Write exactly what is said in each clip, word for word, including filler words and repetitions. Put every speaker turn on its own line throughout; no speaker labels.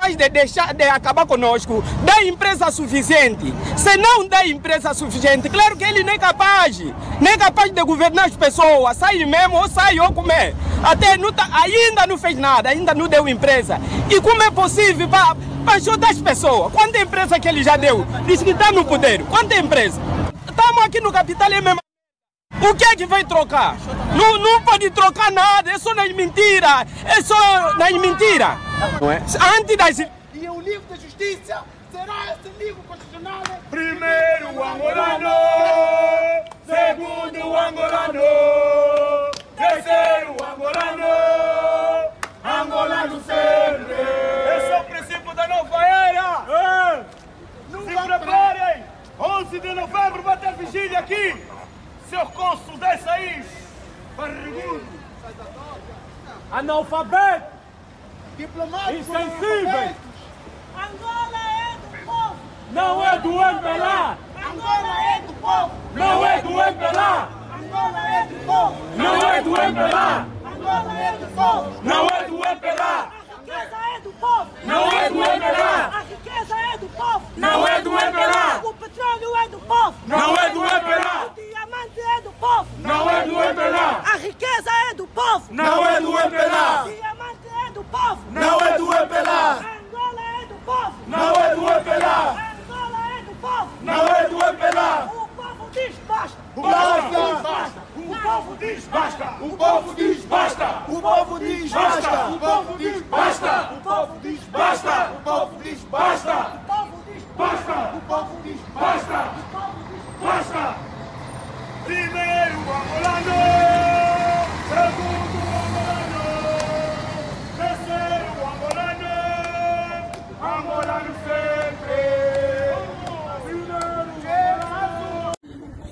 capaz de deixar de acabar conosco, dá empresa suficiente. Se não dá empresa suficiente, claro que ele nem é capaz, nem é capaz de governar as pessoas, sai mesmo ou sai ou comer. Até não tá, ainda não fez nada, ainda não deu empresa. E como é possível para ajudar as pessoas? Quanta empresa que ele já deu? Diz que está no poder. Quanta empresa? Estamos aqui no capital é mesmo. O que é que vai trocar? Não, não pode trocar nada, é só nas mentiras, é só nas mentiras. Não é? Antes das...
E o livro da justiça será esse livro constitucional.
Primeiro o angolano, segundo o angolano, terceiro o angolano, angolano sempre. Esse é o princípio da nova era. É. Se preparem, onze de novembro vai ter vigília aqui. Seus cônsul desse aí, barrigudo, analfabeto,
diplomáticos,
insensíveis.
Angola é do povo.
Não é do M P L A.
Angola é do povo.
Não é do M P L A.
Angola é do povo.
Não é do M P L A.
Angola é do povo.
Não é do M P L A.
A riqueza é do povo.
Não é do M P L A.
A riqueza é do povo.
Não é do M P L A.
O petróleo é do povo.
Não é do M P L A.
O diamante é do povo.
Não é do M P L A.
A riqueza é do povo.
Não é do M P L A.
O diamante é do povo.
Não é do M P L A.
Angola é do povo.
Não é do M P L A.
Angola é do povo.
Não é do M P L A.
O povo diz basta.
Basta! O povo diz basta! O povo diz basta!
O povo diz basta!
O povo diz basta!
O povo diz
Basta!
O povo diz basta!
Basta!
O povo diz
Basta!
O povo diz
Basta!
O povo diz
Basta! Primeiro o angolano, segundo o angolano, terceiro o angolano, angolano sempre. Primeiro o angolano.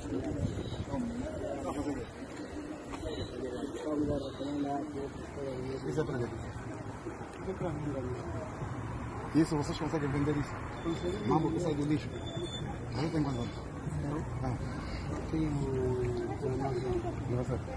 Isso é para ver. Isso, vocês conseguem vender isso? Mambo que sai do lixo. Não tem quanto? Ah. E você?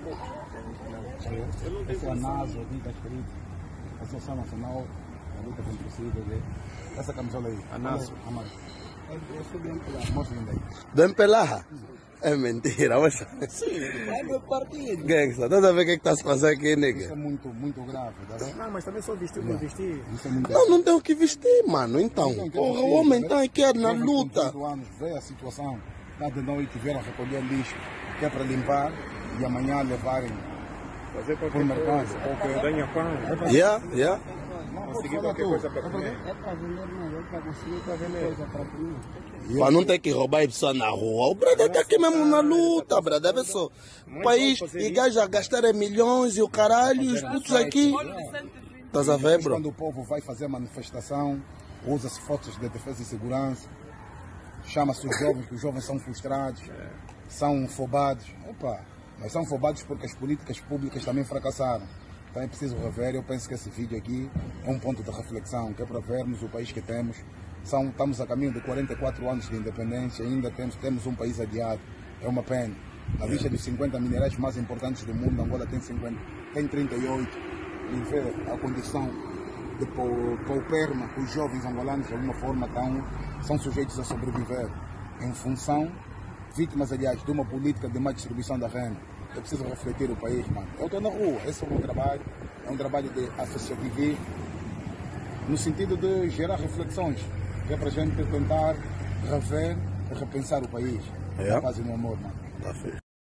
Esse é a NASO, aqui está escrito. Associação Nacional da Luta contra o SIDA. Essa camisola aí. A NASO. Eu sou do M P L A. Mostra onde é.
Do M P L A? É mentira, mas...
Sim, é meu partido.
Gangsta, estás a ver o que é que está a se fazer aqui, nega?
Isso é muito, muito grave, tá vendo?
Não, mas também só vestiu por vestir.
Isso é muito
Não, não tem o que vestir, mano, então. Porra, o homem está aqui na luta.
anos, vê a situação, lá de noite vieram recolher lixo, que é para limpar e amanhã levarem
Fazer
por
qualquer
mercado.
coisa.
Qualquer...
Ganha pão.
Yeah, yeah.
Conseguir qualquer coisa para comer.
É para vender, não, é para conseguir qualquer coisa para comer.
Para não ter que roubar a pessoa na rua. O brother está aqui mesmo na luta, brother. Vê só. O país e gajo a gastar milhões e o caralho, e os putos aqui. Estás a ver, bro?
Quando o povo vai fazer manifestação, usa-se forças de defesa e segurança, chama-se os jovens, que os jovens são frustrados, são fobados. Opa, mas são fobados porque as políticas públicas também fracassaram. Então é preciso rever. Eu penso que esse vídeo aqui é um ponto de reflexão, que é para vermos o país que temos. São, estamos a caminho de quarenta e quatro anos de independência, ainda temos, temos um país adiado. É uma pena. Na lista dos cinquenta minerais mais importantes do mundo, Angola tem, cinquenta, tem trinta e oito. E ver a condição de pauperma que os jovens angolanos, de alguma forma, estão, são sujeitos a sobreviver em função, vítimas, aliás, de uma política de má distribuição da renda. É preciso refletir o país, mano. Eu estou na rua, esse é o meu trabalho, é um trabalho de associativismo, no sentido de gerar reflexões, que é para a gente tentar rever e repensar o país. É a paz e no amor, mano.
Tá feio.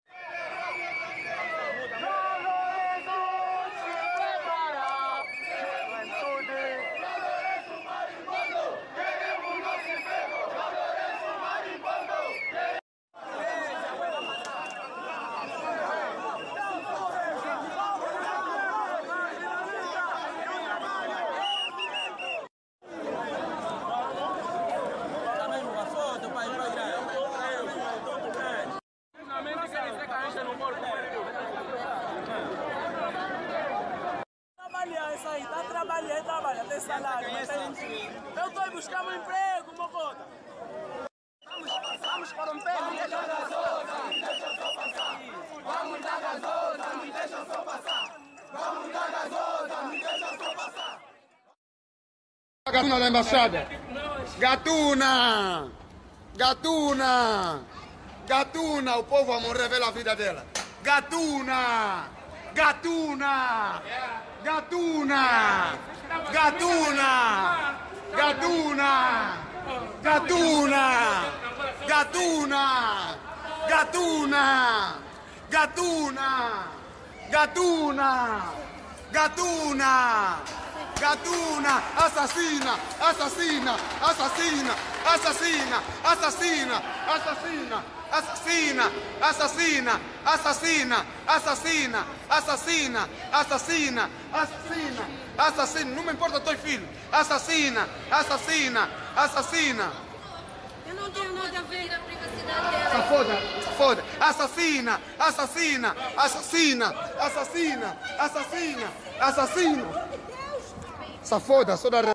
Está trabalhando, trabalha, tem salário. Eu estou buscando um emprego, Mocota. Vamos, vamos para um pé, me deixa só passar. Vamos dar gasosa, me deixa só passar. Vamos dar gasosa, me deixa só passar.
Gatuna da embaixada. Gatuna! Gatuna! Gatuna! O povo vai morrer pela vida dela. Gatuna! Gatuna! Gatuna! Gatuna! Gatuna! Gatuna! Gatuna! Gatuna! Gatuna! Gatuna! Gatuna! Gatuna! Assassina! Assassina! Assassina! Assassina! Assassina! Assassina! Assassina! Assassina! Assassina! Assassina! Assassina! Assassina! Assassina! Assassina! Não me importa teus filhos! Assassina! Assassina! Assassina!
Eu não tenho nada a ver com a privacidade dela.
Se foda! Se foda! Assassina! Assassina! Assassina! Assassina! Assassina! Assassina! Se foda! Sou da